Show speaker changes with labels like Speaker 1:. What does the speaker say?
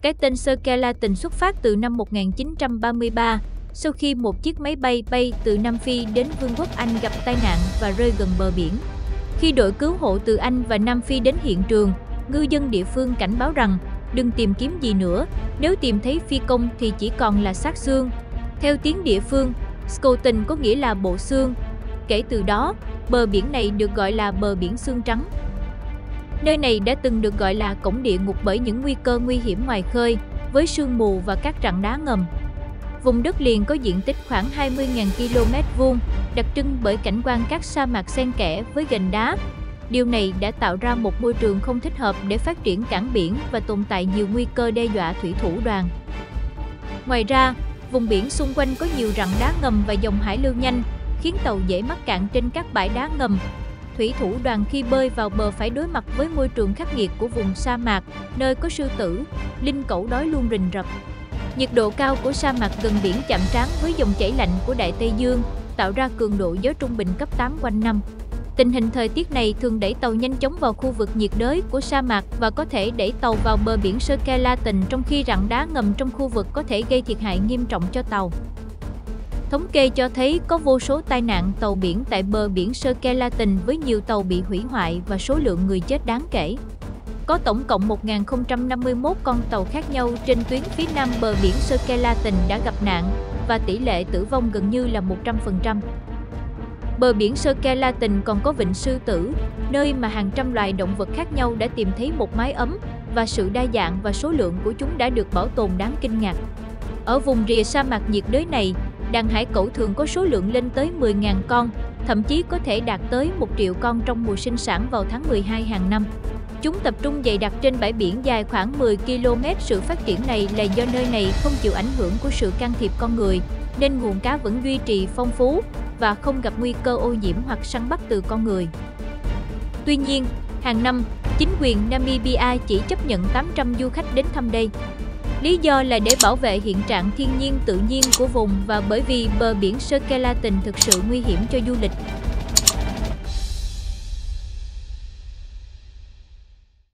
Speaker 1: Cái tên Skeleton xuất phát từ năm 1933, sau khi một chiếc máy bay bay từ Nam Phi đến Vương quốc Anh gặp tai nạn và rơi gần bờ biển. Khi đội cứu hộ từ Anh và Nam Phi đến hiện trường, ngư dân địa phương cảnh báo rằng đừng tìm kiếm gì nữa, nếu tìm thấy phi công thì chỉ còn là xác xương. Theo tiếng địa phương, skeleton có nghĩa là bộ xương. Kể từ đó, bờ biển này được gọi là bờ biển xương trắng. Nơi này đã từng được gọi là cổng địa ngục bởi những nguy cơ nguy hiểm ngoài khơi, với sương mù và các rặng đá ngầm. Vùng đất liền có diện tích khoảng 20.000 km², đặc trưng bởi cảnh quan các sa mạc xen kẽ với gành đá. Điều này đã tạo ra một môi trường không thích hợp để phát triển cảng biển và tồn tại nhiều nguy cơ đe dọa thủy thủ đoàn. Ngoài ra, vùng biển xung quanh có nhiều rặng đá ngầm và dòng hải lưu nhanh, khiến tàu dễ mắc cạn trên các bãi đá ngầm. Thủy thủ đoàn khi bơi vào bờ phải đối mặt với môi trường khắc nghiệt của vùng sa mạc, nơi có sư tử, linh cẩu đói luôn rình rập. Nhiệt độ cao của sa mạc gần biển chạm trán với dòng chảy lạnh của Đại Tây Dương, tạo ra cường độ gió trung bình cấp 8 quanh năm. Tình hình thời tiết này thường đẩy tàu nhanh chóng vào khu vực nhiệt đới của sa mạc và có thể đẩy tàu vào bờ biển Skeleton, trong khi rặng đá ngầm trong khu vực có thể gây thiệt hại nghiêm trọng cho tàu. Thống kê cho thấy có vô số tai nạn tàu biển tại bờ biển Skeleton với nhiều tàu bị hủy hoại và số lượng người chết đáng kể. Có tổng cộng 1.051 con tàu khác nhau trên tuyến phía nam bờ biển Skeleton đã gặp nạn và tỷ lệ tử vong gần như là 100%. Bờ biển Skeleton còn có vịnh Sư Tử, nơi mà hàng trăm loài động vật khác nhau đã tìm thấy một mái ấm, và sự đa dạng và số lượng của chúng đã được bảo tồn đáng kinh ngạc. Ở vùng rìa sa mạc nhiệt đới này, đàn hải cẩu thường có số lượng lên tới 10.000 con, thậm chí có thể đạt tới 1 triệu con trong mùa sinh sản vào tháng 12 hàng năm. Chúng tập trung dày đặc trên bãi biển dài khoảng 10 km. Sự phát triển này là do nơi này không chịu ảnh hưởng của sự can thiệp con người, nên nguồn cá vẫn duy trì phong phú và không gặp nguy cơ ô nhiễm hoặc săn bắt từ con người. Tuy nhiên, hàng năm, chính quyền Namibia chỉ chấp nhận 800 du khách đến thăm đây. Lý do là để bảo vệ hiện trạng thiên nhiên tự nhiên của vùng và bởi vì bờ biển Skeleton thực sự nguy hiểm cho du lịch.